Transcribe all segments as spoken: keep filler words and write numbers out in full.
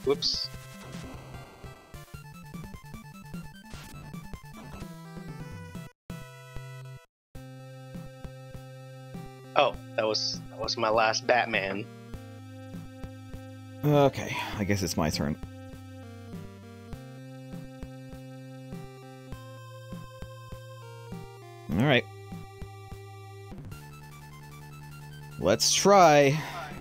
Whoops. Oh, that was that was my last Batman. Okay, I guess it's my turn. Alright. Let's try.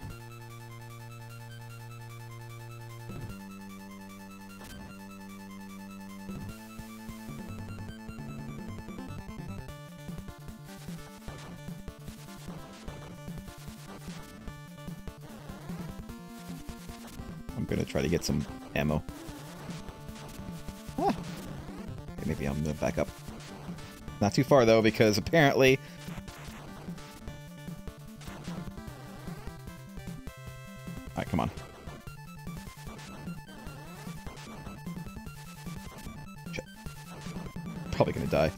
I'm gonna try to get some ammo. Ah. Okay, maybe I'm gonna back up. Not too far though, because apparently... Alright, come on. Shit. Probably gonna die.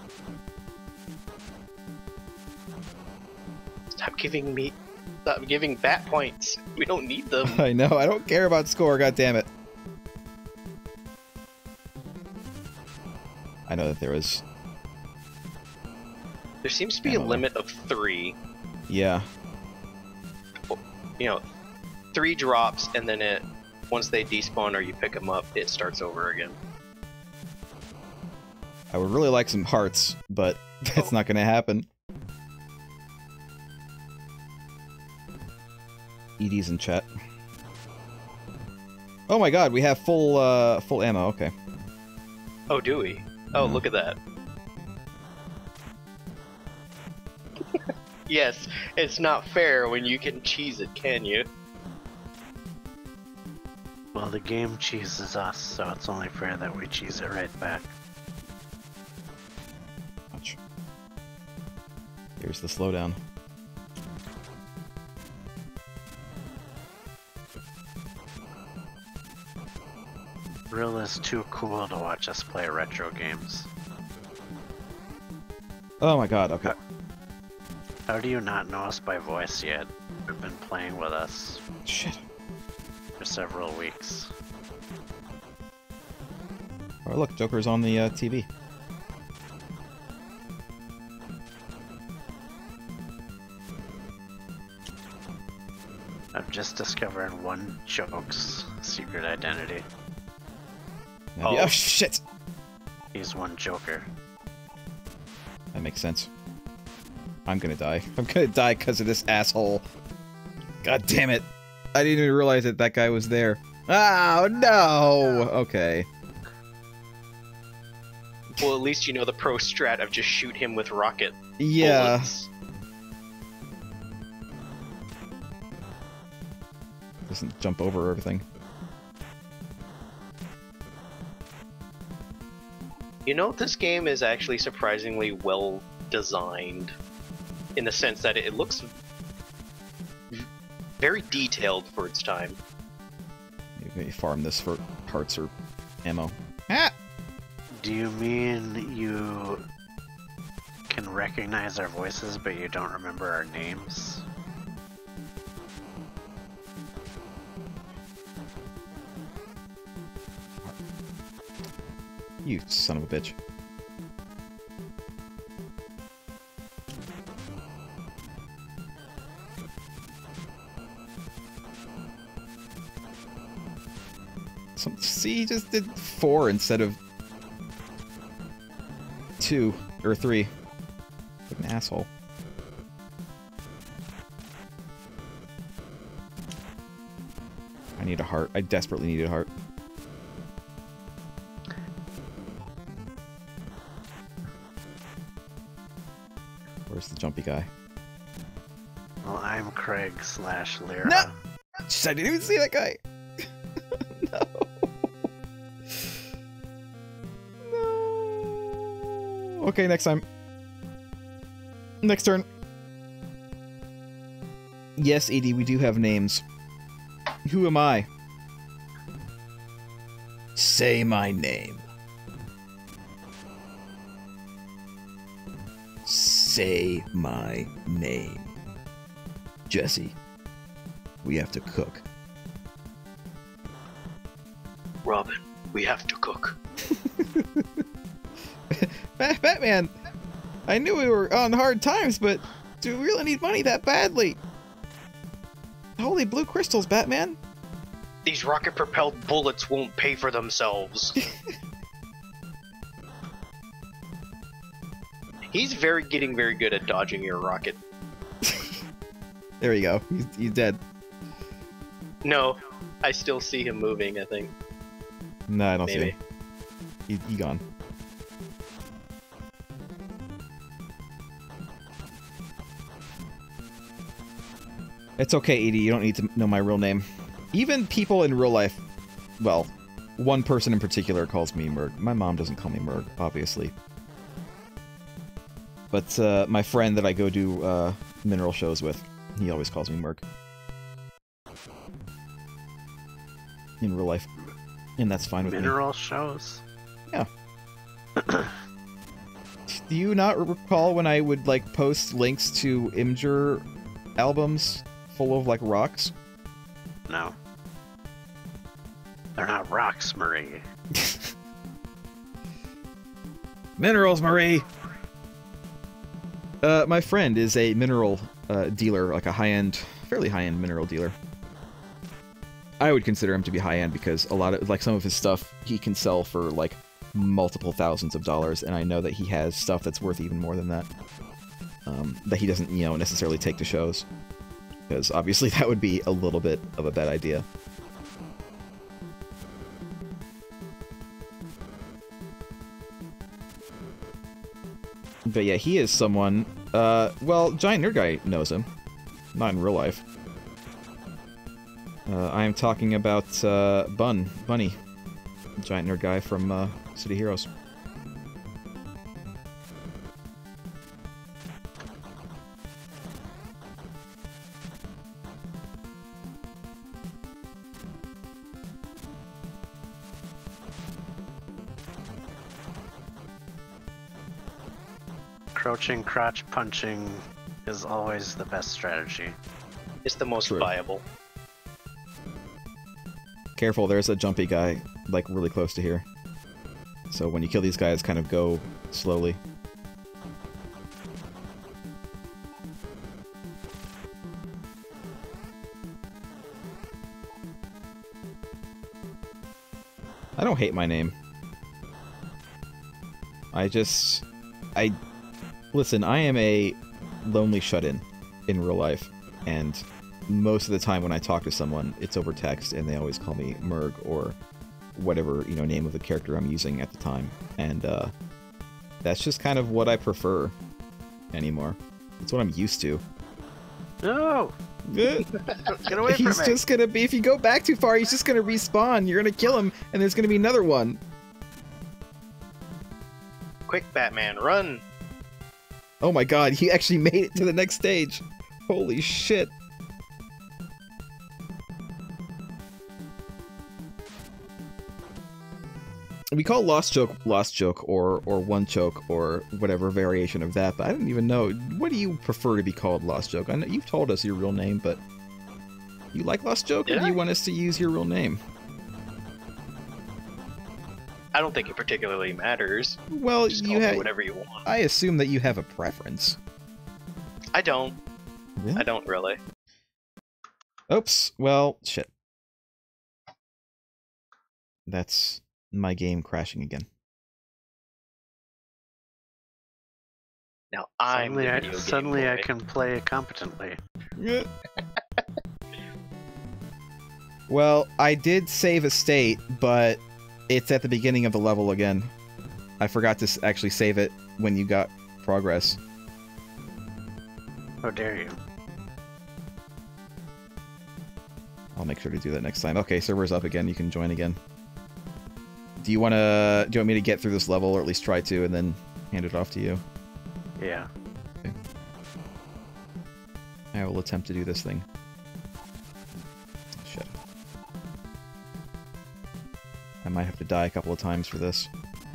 Stop giving me... Stop giving bat points. We don't need them. I know, I don't care about score, god damn it. I know that there is... There seems to be ammo. a limit of three. Yeah. You know, three drops, and then it... Once they despawn or you pick them up, it starts over again. I would really like some hearts, but that's Oh. not gonna happen. Edie's in chat. Oh my god, we have full, uh, full ammo, okay. Oh, do we? Oh, Yeah. look at that. Yes, it's not fair when you can cheese it, can you? Well, the game cheeses us, so it's only fair that we cheese it right back. Ouch. Here's the slowdown. Real is too cool to watch us play retro games. Oh my god, okay. How do you not know us by voice yet? You've been playing with us Shit. for several weeks. Oh look, Joker's on the uh, T V. I've just discovered one joke's secret identity. Oh. Oh. Oh shit! He's one Joker. That makes sense. I'm gonna die. I'm gonna die because of this asshole. God damn it! I didn't even realize that that guy was there. Oh no! Okay. Well, at least you know the pro strat of just shoot him with rocket Yeah. bullets. Doesn't jump over everything. You know, this game is actually surprisingly well designed, in the sense that it looks very detailed for its time. Maybe farm this for parts or ammo. Ah! Do you mean you can recognize our voices, but you don't remember our names? You son of a bitch. Some, see, he just did four instead of two or three. Like an asshole. I need a heart. I desperately need a heart. Where's the jumpy guy? Well, I'm Craig slash Lyra. No! Shit, I didn't even see that guy! No! No! Okay, next time. Next turn. Yes, Edie, we do have names. Who am I? Say my name. Say my name. Jesse, we have to cook. Robin, we have to cook. Batman, I knew we were on hard times, but do we really need money that badly? Holy blue crystals, Batman. These rocket-propelled bullets won't pay for themselves. He's very getting very good at dodging your rocket. There you go. He's, he's dead. No, I still see him moving, I think. No, I don't Maybe. see him. He, he gone. It's okay, Edie. You don't need to know my real name. Even people in real life, well, one person in particular calls me Merg. My mom doesn't call me Merg, obviously. But uh, my friend that I go do uh, mineral shows with, he always calls me Merg. In real life. And that's fine with Mineral me. shows? Yeah. Do you not recall when I would, like, post links to Imgur albums full of, like, rocks? No. They're not rocks, Marie. Minerals, Marie! Uh, my friend is a mineral uh, dealer, like a high-end, fairly high-end mineral dealer. I would consider him to be high-end because a lot of, like, some of his stuff he can sell for, like, multiple thousands of dollars, and I know that he has stuff that's worth even more than that. Um, that he doesn't, you know, necessarily take to shows. Because obviously that would be a little bit of a bad idea. But yeah, he is someone, uh, well, Giant Nerd Guy knows him. Not in real life. Uh, I am talking about, uh, Bun, Bunny. Giant Nerd Guy from, uh, City Heroes. Crouching, crotch punching is always the best strategy. It's the most True. viable. Careful, there's a jumpy guy, like, really close to here. So when you kill these guys, kind of go slowly. I don't hate my name. I just... I... Listen, I am a lonely shut-in in real life, and most of the time when I talk to someone, it's over text, and they always call me Merg, or whatever, you know, name of the character I'm using at the time. And, uh, that's just kind of what I prefer anymore. It's what I'm used to. No! Get away from He's me! just gonna be, if you go back too far, he's just gonna respawn. You're gonna kill him, and there's gonna be another one. Quick, Batman, run! Oh my god, he actually made it to the next stage. Holy shit. We call Lost Joke Lost Joke, or or One Choke, or whatever variation of that, but I don't even know. What do you prefer to be called, Lost Joke? I know you've told us your real name, but you like Lost Joke, or Did do you I? want us to use your real name? I don't think it particularly matters. Well, Just you call me have. whatever you want. I assume that you have a preference. I don't. Really? I don't really. Oops. Well, shit. That's my game crashing again. Now I'm Suddenly, the I, video game suddenly I boy. can play competently. Well, I did save a state, but it's at the beginning of the level again. I forgot to s- actually save it when you got progress. How dare you? I'll make sure to do that next time. Okay, server's up again. You can join again. Do you want to? Do you want me to get through this level, or at least try to, and then hand it off to you? Yeah. I will attempt to do this thing. Shit. I might have to die a couple of times for this.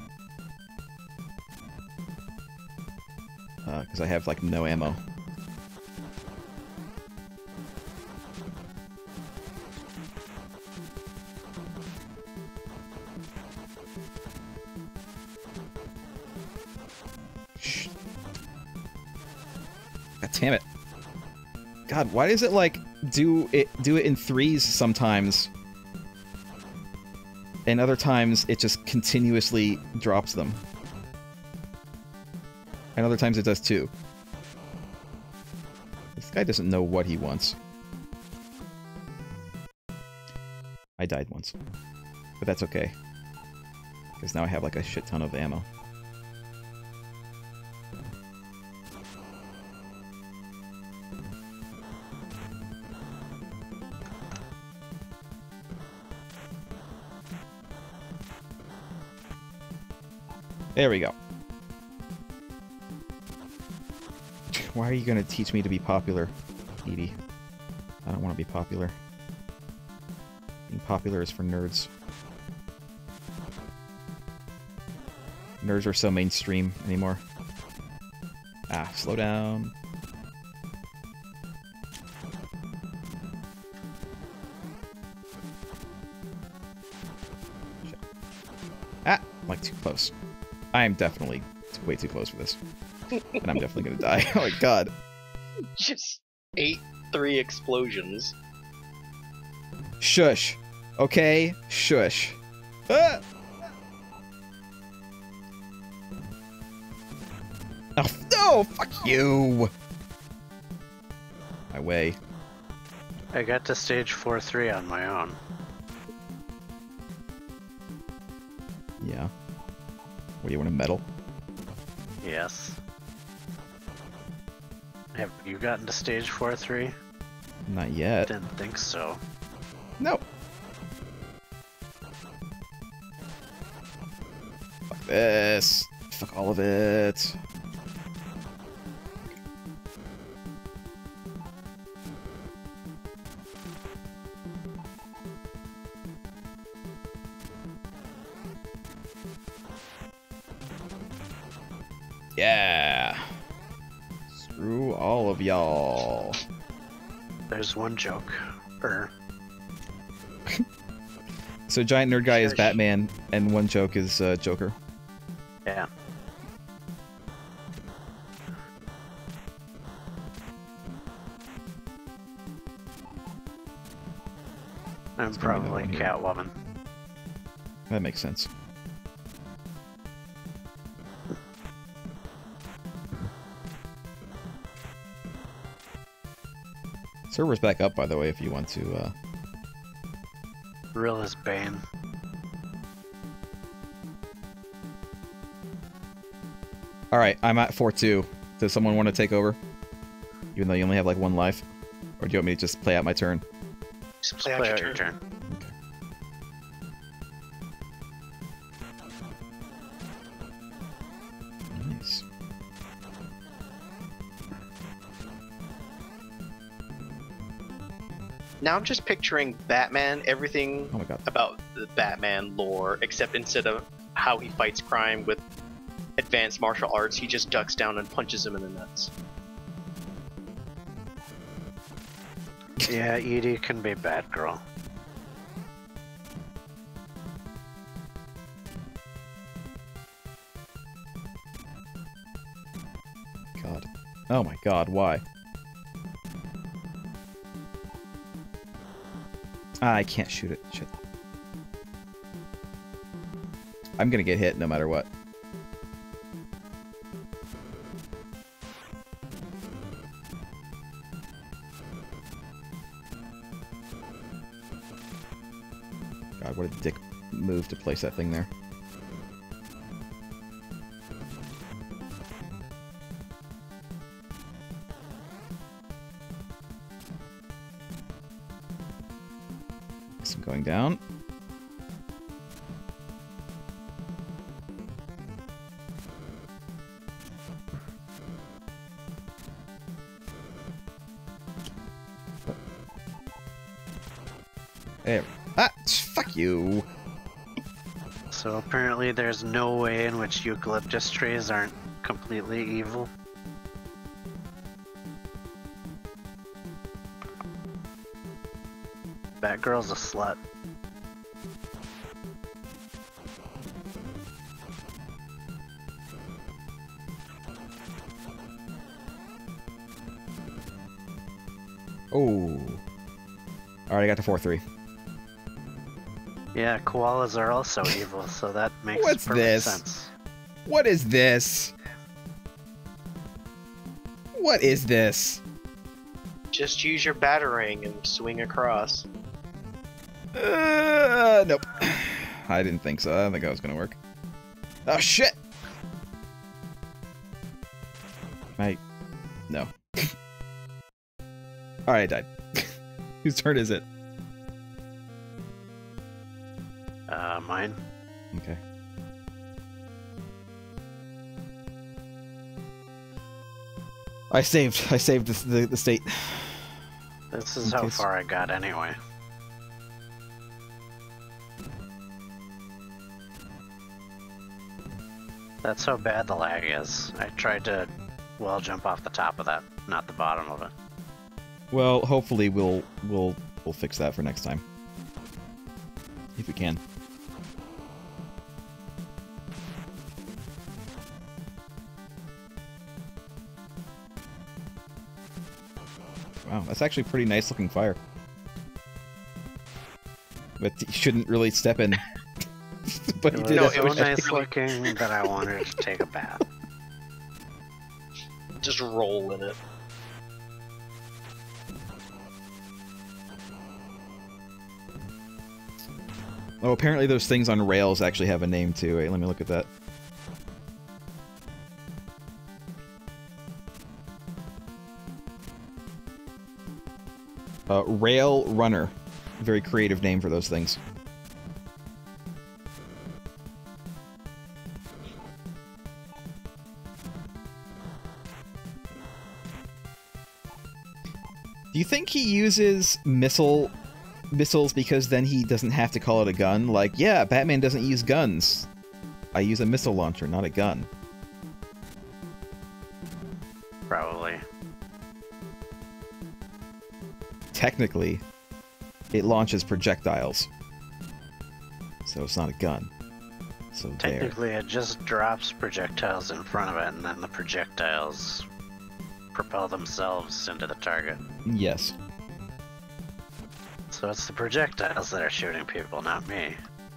Uh, because I have, like, no ammo. God damn it. God, why does it, like, do it do it in threes sometimes? And other times, it just continuously drops them. And other times it does too. This guy doesn't know what he wants. I died once. But that's okay. Because now I have like a shit ton of ammo. There we go. Why are you gonna teach me to be popular, Edie? I don't want to be popular. Being popular is for nerds. Nerds are so mainstream anymore. Ah, slow down. Shit. Ah, I'm like too close. I am definitely way too close for this. And I'm definitely gonna die. Oh my god. Just eight, three explosions. Shush. Okay? Shush. Ah! Oh, no! Fuck you! My way. I got to stage four three on my own. Yeah. What do you want, a medal? Yes. Have you gotten to stage four three? Not yet. Didn't think so. No. Fuck this. Fuck all of it. Yeah. Screw all of y'all. There's one joke. Er. So giant nerd guy is Shush. Batman, and one joke is uh, Joker. Yeah. I'm It's gonna be probably that one here. Catwoman. That makes sense. Server's back up, by the way, if you want to, uh... Real as Bane. Alright, I'm at four two. Does someone want to take over? Even though you only have, like, one life? Or do you want me to just play out my turn? Just play, Play out out your your turn. turn. Nice. Now I'm just picturing Batman, everything Oh my god. about the Batman lore, except instead of how he fights crime with advanced martial arts, he just ducks down and punches him in the nuts. Yeah, Edie can be Batgirl. God. Oh my god, why? Ah, I can't shoot it. Shit. I'm gonna get hit no matter what. God, what a dick move to place that thing there. Guess I'm going down. There. Ah! Fuck you! So apparently there's no way in which eucalyptus trees aren't completely evil. Batgirl's a slut. Oh. Alright, I got to four three. Yeah, koalas are also evil, so that makes What's perfect this? sense. What is this? What is this? Just use your batarang and swing across. Uh, nope. I didn't think so. I don't think that was gonna work. Oh shit! I... No. Alright, I died. Whose turn is it? Uh, mine? Okay. I saved. I saved the, the, the state. This is In how case- far I got anyway. That's how bad the lag is. I tried to well jump off the top of that, not the bottom of it. Well, hopefully we'll we'll we'll fix that for next time. If we can. Wow, that's actually a pretty nice looking fire. But you shouldn't really step in. But It you was did No, it. so it was nice really- looking that I wanted to take a bath. Just roll in it. Oh, apparently those things on rails actually have a name too. Wait, let me look at that. Uh, Rail Runner. Very creative name for those things. Do you think he uses missile missiles because then he doesn't have to call it a gun? Like, yeah, Batman doesn't use guns. I use a missile launcher, not a gun. Probably. Technically, it launches projectiles. So it's not a gun. So there. Technically, it just drops projectiles in front of it, and then the projectiles propel themselves into the target. Yes. So it's the projectiles that are shooting people, not me.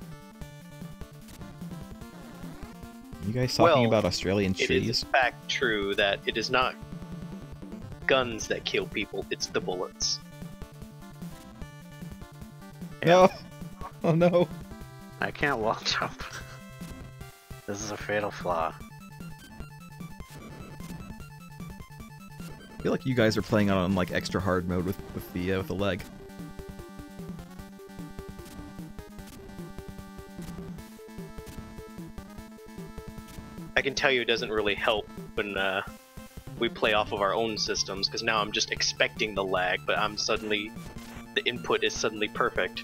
You guys talking Well, about Australian It is trees? in fact true that it is not guns that kill people, it's the bullets. No! Oh no! I can't wall jump. This is a fatal flaw. I feel like you guys are playing on like extra hard mode with with the uh, with the leg. I can tell you it doesn't really help when uh, we play off of our own systems, because now I'm just expecting the lag, but I'm suddenly... the input is suddenly perfect.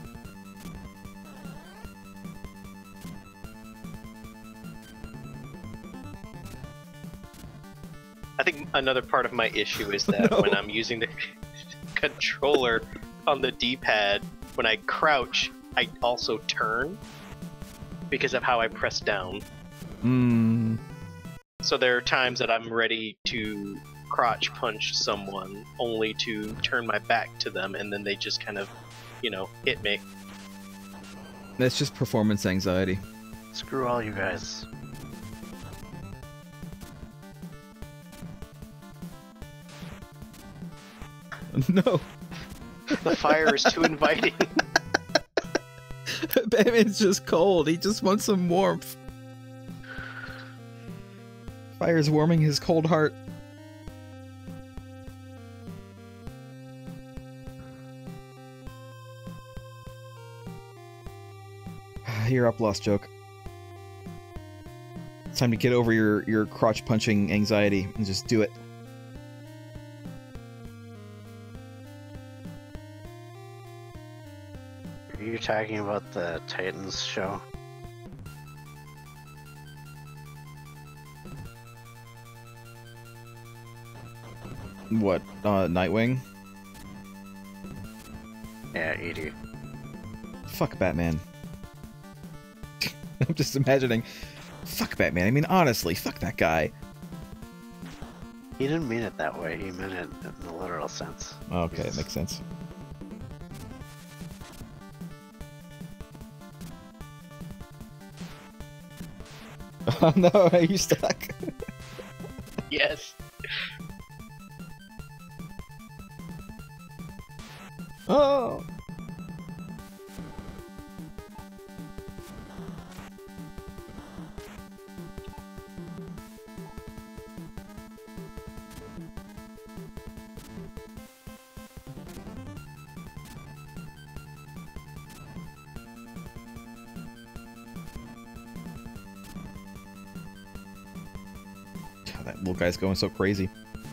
I think another part of my issue is that No. when I'm using the controller on the D-pad, when I crouch, I also turn because of how I press down. Mmm. So there are times that I'm ready to crotch punch someone only to turn my back to them, and then they just kind of, you know, hit me. That's just performance anxiety. Screw all you guys. No! The fire is too inviting. Batman's just cold. He just wants some warmth. Fire's warming his cold heart. You're up, Lost Joke. It's time to get over your, your crotch punching anxiety and just do it. Are you talking about the Titans show? What, uh, Nightwing? Yeah, Edie. Fuck Batman. I'm just imagining. Fuck Batman. I mean, honestly, fuck that guy. He didn't mean it that way. He meant it in the literal sense. Okay, it makes sense. Oh no, are you stuck? Yes. Oh! God, that little guy's going so crazy.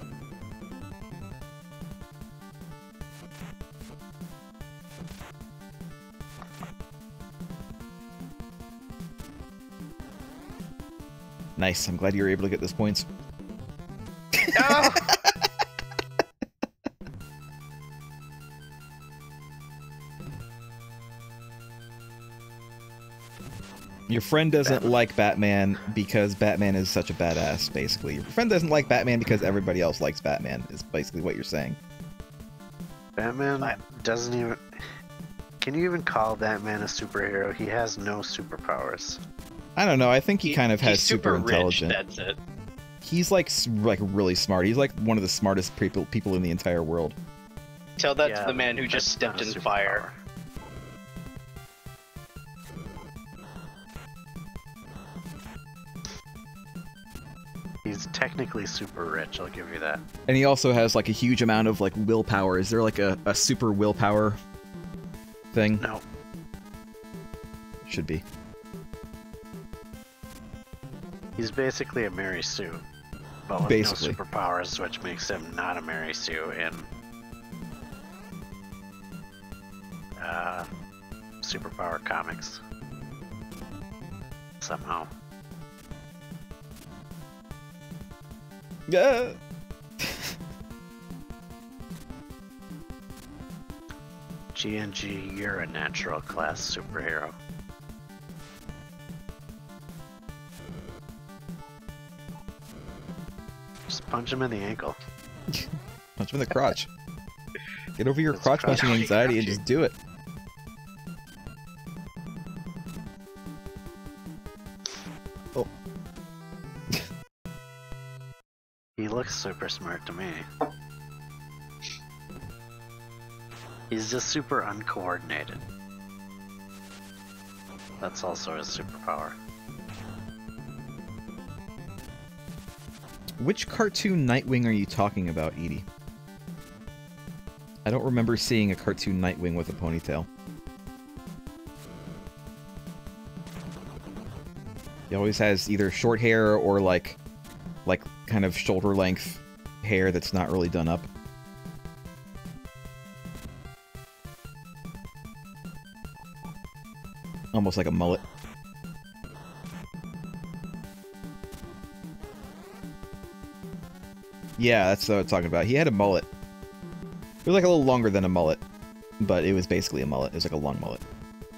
Nice, I'm glad you were able to get those points. No! Your friend doesn't Batman. like Batman because Batman is such a badass, basically. Your friend doesn't like Batman because everybody else likes Batman, is basically what you're saying. Batman I- doesn't even... Can you even call Batman a superhero? He has no superpowers. I don't know, I think he, kind of has he's super, super intelligent. Rich, that's it. He's like s- like really smart. He's like one of the smartest people people in the entire world. Tell that Yeah, to the man who just that's stepped not a in superpower. fire. He's technically super rich, I'll give you that. And he also has like a huge amount of like willpower. Is there like a, a super willpower thing? No. Should be. He's basically a Mary Sue, but with Basically. no superpowers, which makes him not a Mary Sue in uh, superpower comics. Somehow. Yeah. G N G, you're a natural class superhero. Just punch him in the ankle. Punch him in the crotch. Get over your It's crotch punching crotch- anxiety and crotchy. just do it. Oh. He looks super smart to me. He's just super uncoordinated. That's also his superpower. Which cartoon Nightwing are you talking about, Edie? I don't remember seeing a cartoon Nightwing with a ponytail. He always has either short hair or like, like kind of shoulder length hair that's not really done up. Almost like a mullet. Yeah, that's what I'm talking about. He had a mullet. It was like a little longer than a mullet, but it was basically a mullet. It was like a long mullet.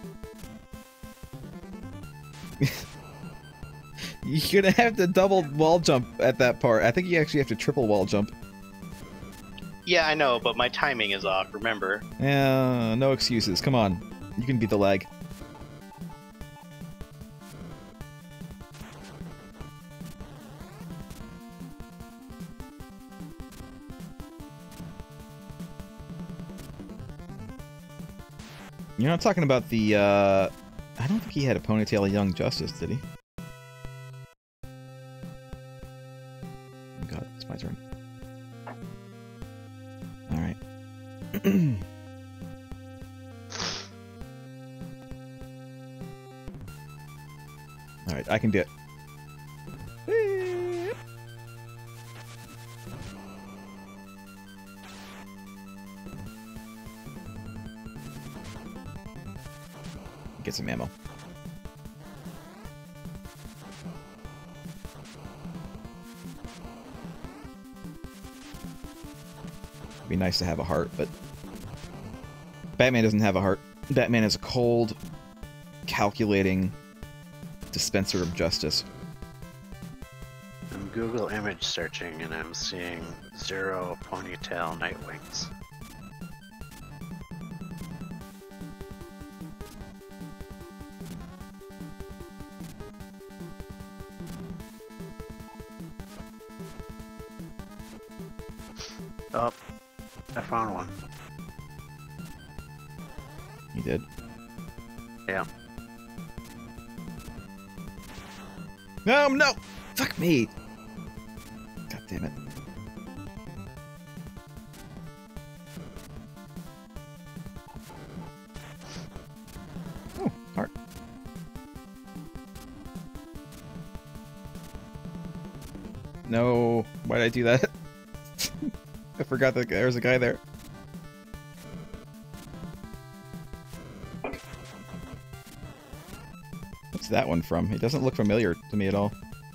You're gonna have to double wall jump at that part. I think you actually have to triple wall jump. Yeah, I know, but my timing is off, remember? Yeah, no excuses. Come on. You can beat the lag. You're not talking about the, uh... I don't think he had a ponytail of Young Justice, did he? Oh god, it's my turn. Alright. Alright, I can do it. Get some ammo. It'd be nice to have a heart, but Batman doesn't have a heart. Batman is a cold, calculating dispenser of justice. And I'm Google image searching and I'm seeing zero ponytail Nightwings. Oh, I found one. You did? Yeah. No, no! Fuck me! God damn it. Oh, heart. No, why did I do that? I forgot that there was a guy there. What's that one from? He doesn't look familiar to me at all.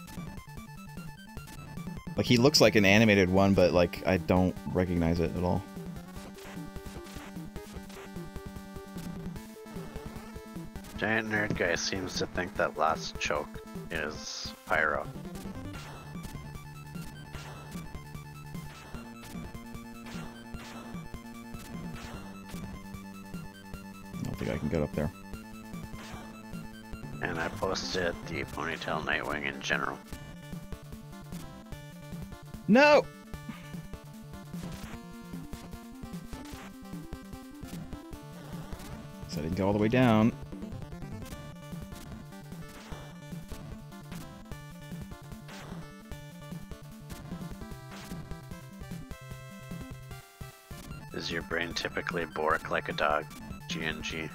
Like, he looks like an animated one, but, like, I don't recognize it at all. Giant nerd guy seems to think that last choke is pyro. I don't think I can get up there. And I posted the ponytail Nightwing in general. No! So I didn't go all the way down. Is your brain typically bork like a dog? G N G.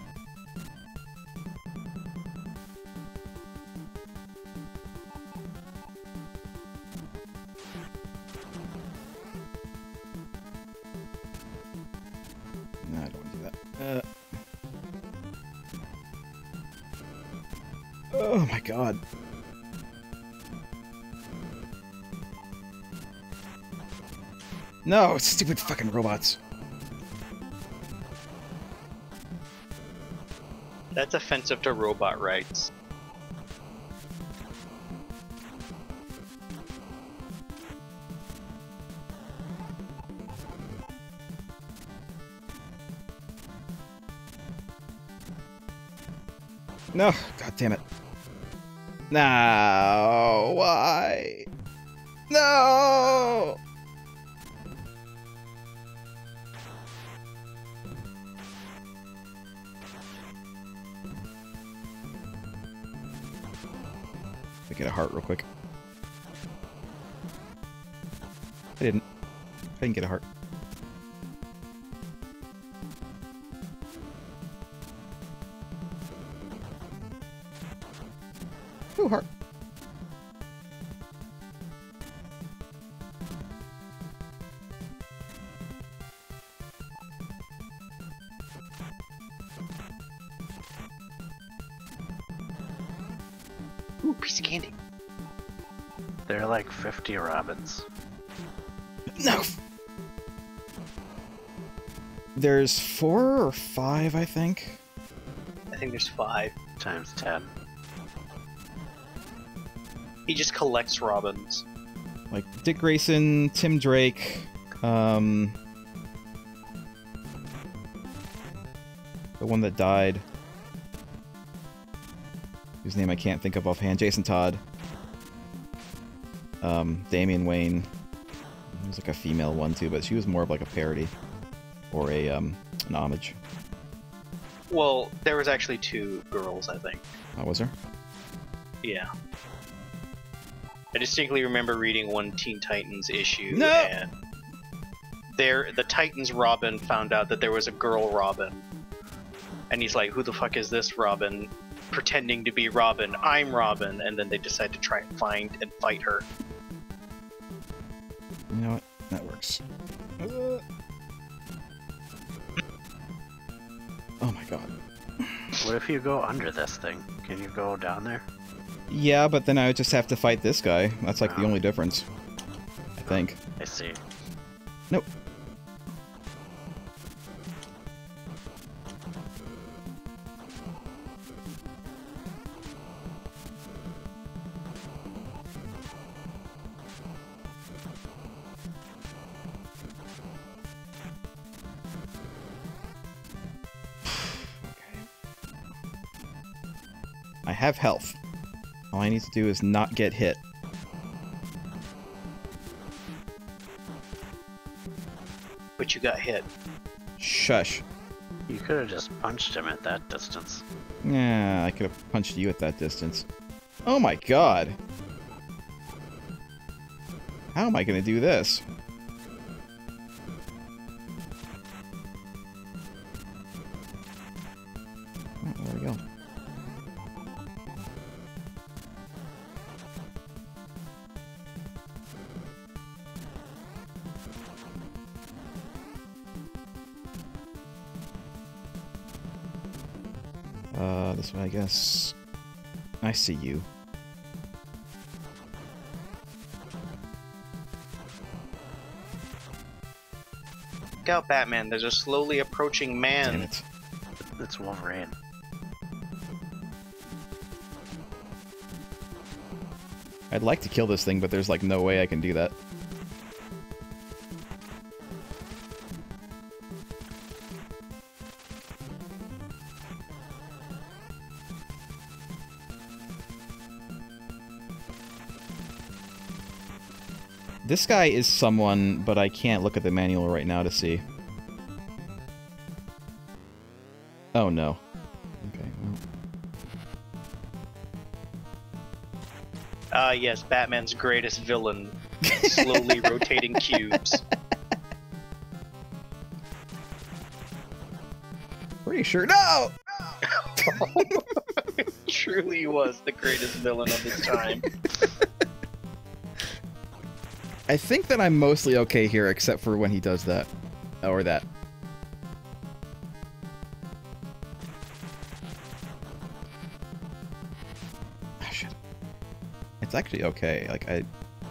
No, I don't want to do that. Uh... Oh my god. No, stupid fucking robots. That's offensive to robot rights. No, god damn it. No, why? No! I get a heart real quick. I didn't. I didn't get a heart. Ooh, heart. Ooh, piece of candy. There are like fifty robins. No! There's four or five, I think. I think there's five. Times ten. He just collects robins. Like Dick Grayson, Tim Drake, um... the one that died. Whose name I can't think of offhand. Jason Todd. Um, Damian Wayne. He was like a female one too, but she was more of like a parody. Or a, um, an homage. Well, there was actually two girls, I think. Oh, was there? Yeah. I distinctly remember reading one Teen Titans issue, No! and there, the Titans Robin found out that there was a girl Robin. And he's like, who the fuck is this Robin? Pretending to be Robin, I'm Robin, and then they decide to try and find and fight her. You know what? That works. Uh... Oh my god. What if you go under this thing? Can you go down there? Yeah, but then I would just have to fight this guy. That's like Oh. the only difference. I think. I see. Nope. I have health. All I need to do is not get hit. But you got hit. Shush. You could have just punched him at that distance. Yeah, I could have punched you at that distance. Oh my god. How am I gonna do this? Oh, there we go. Uh, this way, I guess. I see you. Look out, Batman. There's a slowly approaching man. Damn it. It's Wolverine. I'd like to kill this thing, but there's like no way I can do that. This guy is someone, but I can't look at the manual right now to see. Oh no. Okay, well. Ah, uh, yes, Batman's greatest villain. Slowly rotating cubes. Pretty sure. No! Truly was the greatest villain of his time. I think that I'm mostly okay here, except for when he does that. Or that. Oh, shit. It's actually okay. Like, I...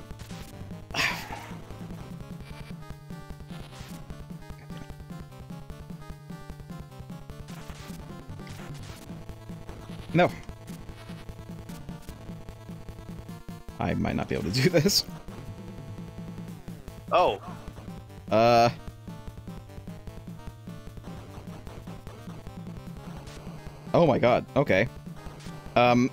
No. I might not be able to do this. Oh. Uh. Oh my god. Okay. Um.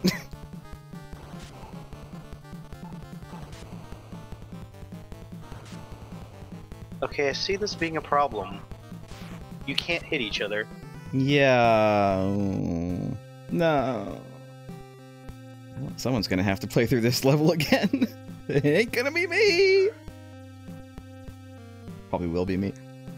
Okay, I see this being a problem. You can't hit each other. Yeah. No. Well, someone's gonna have to play through this level again. It ain't gonna be me. Probably will be me.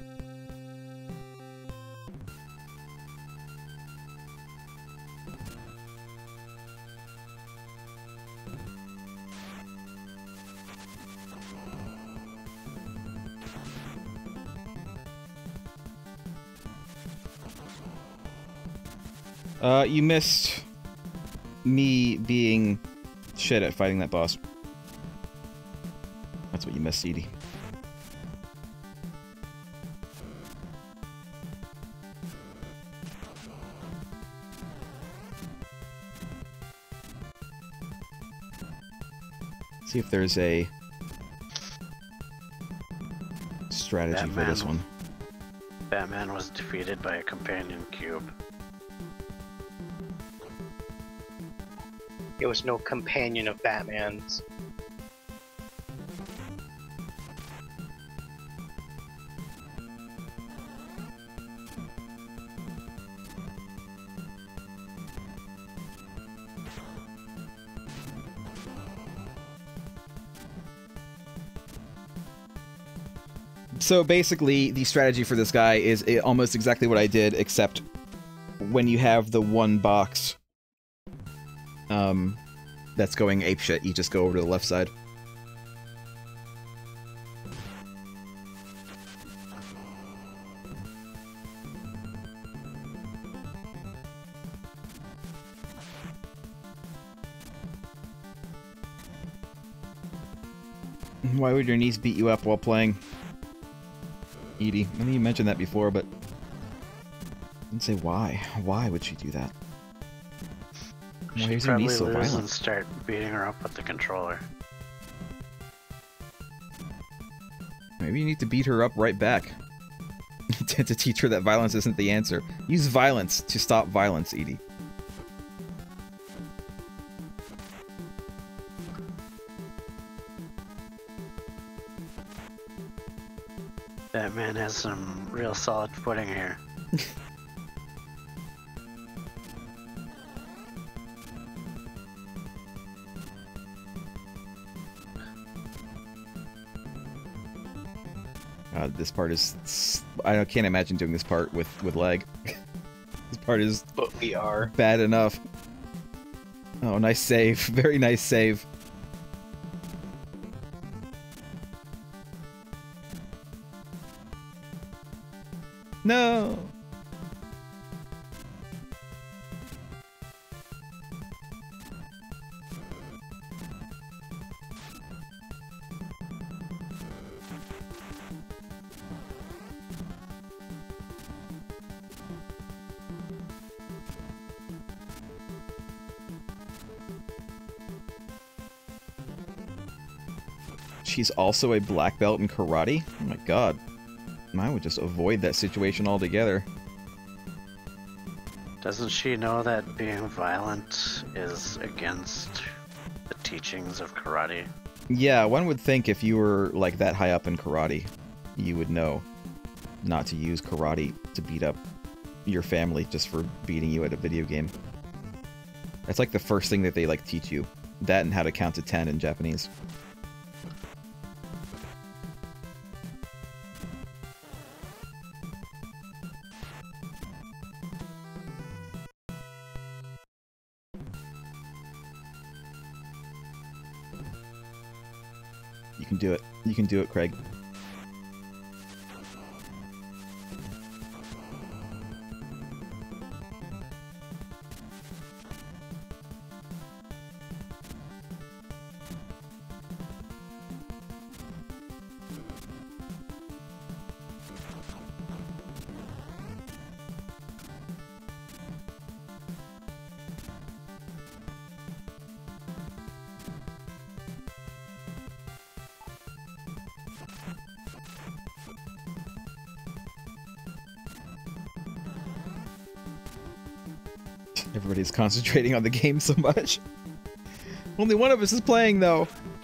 Uh, you missed me being shit at fighting that boss. That's what you missed, Edie. See if there's a strategy Batman. for this one. Batman was defeated by a companion cube. It was no companion of Batman's. So basically, the strategy for this guy is almost exactly what I did, except when you have the one box um, that's going apeshit, you just go over to the left side. Why would your niece beat you up while playing? Edie, I know you mentioned that before, but I didn't say why. Why would she do that? Why She'd is your probably niece so lose violent? and start beating her up with the controller. Maybe you need to beat her up right back. to, to teach her that violence isn't the answer. Use violence to stop violence, Edie. Batman has some real solid footing here. Uh, this part is... I can't imagine doing this part with, with lag. This part is But we are. bad enough. Oh, nice save. Very nice save. No! She's also a black belt in karate? Oh my god. I would just avoid that situation altogether. Doesn't she know that being violent is against the teachings of karate? Yeah, one would think if you were like that high up in karate, you would know not to use karate to beat up your family just for beating you at a video game. That's like the first thing that they like teach you. That and how to count to ten in Japanese. You can do it. You can do it, Craig. Everybody's concentrating on the game so much. Only one of us is playing, though.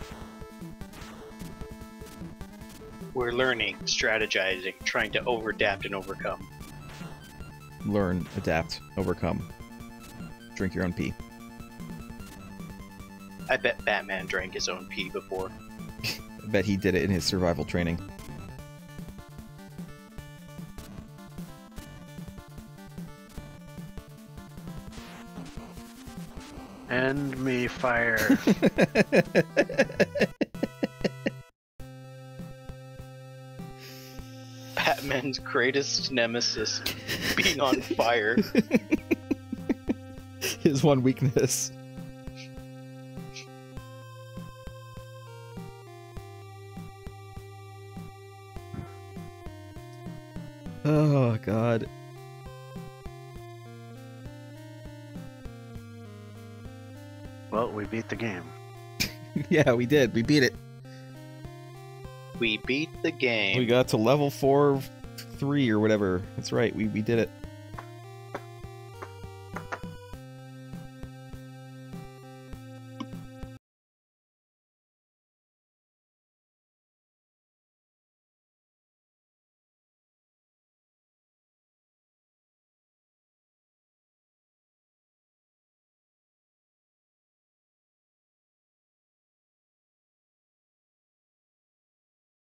We're learning, strategizing, trying to overadapt and overcome. Learn, adapt, overcome. Drink your own pee. I bet Batman drank his own pee before. I bet he did it in his survival training. End me fire. Batman's greatest nemesis being on fire. His one weakness. Oh, God. Well, we beat the game. Yeah, we did. We beat it. We beat the game. We got to level four, three, or whatever. That's right. We, we did it.